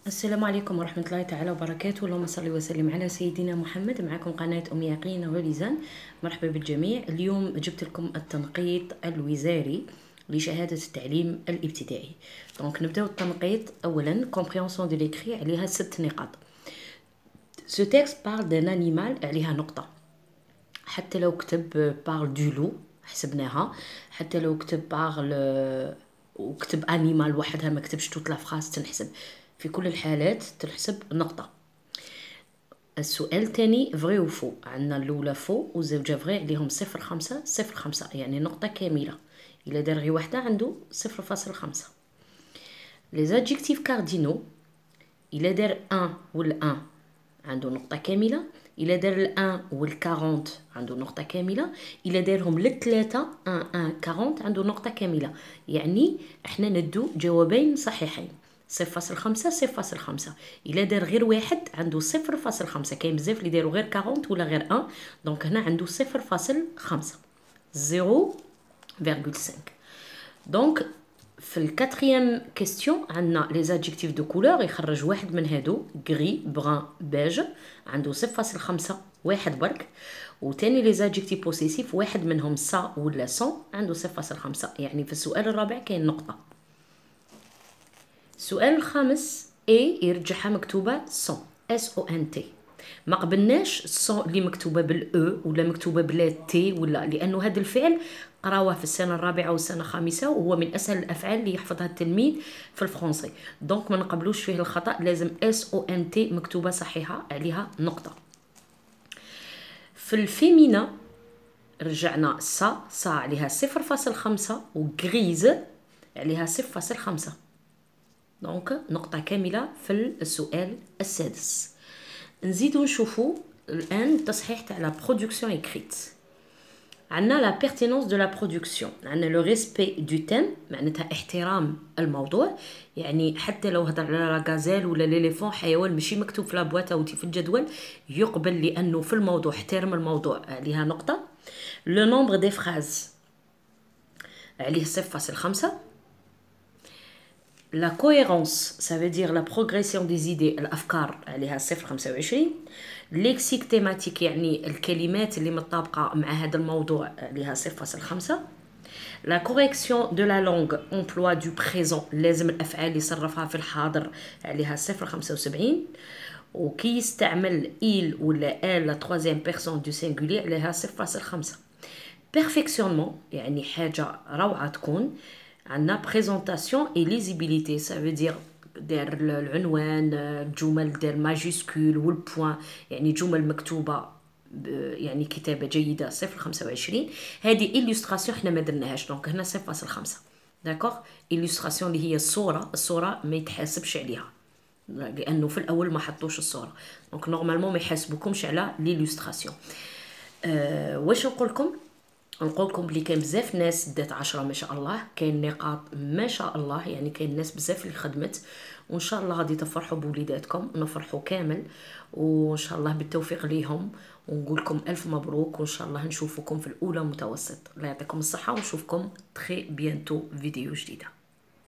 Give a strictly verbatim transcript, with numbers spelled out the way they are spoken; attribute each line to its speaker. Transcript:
Speaker 1: السلام عليكم ورحمة الله تعالى وبركاته. اللهم صل وسلم على سيدنا محمد. معكم قناة أم يقين وليزان. مرحبا بالجميع. اليوم جبت لكم التنقيط الوزاري لشهادة التعليم الابتدائي. دونك نبداو التنقيط. أولا compréhension de l'écrit عليها ست نقاط. Ce texte parle d'un animal عليها نقطة. حتى لو كتب parle du loup حسبناها. حتى لو كتب parle وكتب انيمال وحدها ما كتبش توت لا فراس تنحسب. في كل الحالات تنحسب نقطة. السؤال الثاني فري وفو. عندنا الاولى فو وزوجة فري عليهم صفر خمسة صفر خمسة يعني نقطة كاملة. إلا دار غير وحدة عنده صفر فاصل خمسة. لي زادجيكتيف كاردينو إلا دار ان ولا ان عنده نقطة كاملة. إلا دار الان والكارونت عنده نقطة كاملة. إلا دارهم للثلاثة ان ان كارونت عنده نقطة كاملة. يعني احنا ندو جوابين صحيحين صفر فاصل خمسة صفر فاصل خمسة. إلا دار غير واحد عنده صفر فاصل خمسة. كاين بزاف اللي داروا غير كارونت ولا غير ان. دونك هنا عنده صفر فاصل خمسة صفر فاصل خمسة. دونك في الكاتريام كيستيون عندنا لي زادجيكتيف دو كولور يخرج واحد من هادو غري بران بيج عنده صفر فاصل خمسة واحد برك. وتاني لي زادجيكتيف بوسيسيف واحد منهم سا ولا سون عنده صفر فاصل خمسة. يعني في السؤال الرابع كاين نقطة. السؤال الخامس اي يرجعها مكتوبة سون اس او ان تي. ما قبلناش الصون اللي مكتوبه بالاو ولا مكتوبه بلا تي ولا، لانه هذا الفعل قراوه في السنه الرابعه والسنه الخامسه وهو من اسهل الافعال اللي يحفظها التلميذ في الفرنسي. دونك ما نقبلوش فيه الخطا، لازم اس او ان تي مكتوبه صحيحه عليها نقطه. في الفيمينا رجعنا سا سا عليها صفر فاصل خمسة وغريز عليها صفر فاصل خمسة. دونك نقطه كامله في السؤال السادس. نزيدو نشوفو الان تصحيح تاع لا برودكسيون ايكريت. عندنا لا بيرتينونس دو لا برودكسيون. عندنا لو ريسبي دو تيم معناتها احترام الموضوع. يعني حتى لو هضر على لا غازيل ولا ليليفون حيوان ماشي مكتوب في لابواطه او في الجدول يقبل لانه في الموضوع احترم الموضوع عليها نقطه. لو نومبر دي فراز عليه صفر فاصل خمسة. La cohérence, ça veut dire la progression des idées, الأفكار عليها صفر خمسة وعشرين. ليكسيك تيماتيك يعني الكلمات اللي متطابقة مع هذا الموضوع عليها صفر فاصل خمسة. La correction de la langue, emploi du présent لازم الأفعال اللي صرفها في الحاضر عليها صفر فاصل خمسة وسبعين. وكي يستعمل il ولا elle la troisième personne du singulier عليها صفر فاصل خمسة. Perfectionnement يعني حاجة روعة تكون. عندنا بريزونطاسيون اي ليزيبيليتي، ça veut dire دار العنوان الجمل دار ماجيسكول والبوان يعني جمل مكتوبه يعني كتابه جيده صفر فاصل خمسة وعشرين. هذه إليستراسيون حنا ما درناهاش دونك هنا صفر فاصل خمسة. داكوغ إليستراسيون اللي هي الصوره الصوره ما يتحاسبش عليها لانه في الاول ما حطوش الصوره. دونك نورمالمون ما يحاسبوكمش على ليليستراسيون. أه واش نقول لكم؟ نقول لكم بلي كاين بزاف ناس دات عشرة ما شاء الله. كاين نقاط ما شاء الله يعني كاين ناس بزاف اللي خدمت. وان شاء الله غادي تفرحوا بوليداتكم ونفرحوا كامل وان شاء الله بالتوفيق ليهم. ونقول لكم الف مبروك وان شاء الله نشوفكم في الاولى متوسط. الله يعطيكم الصحه ونشوفكم تري بيانتو فيديو جديده.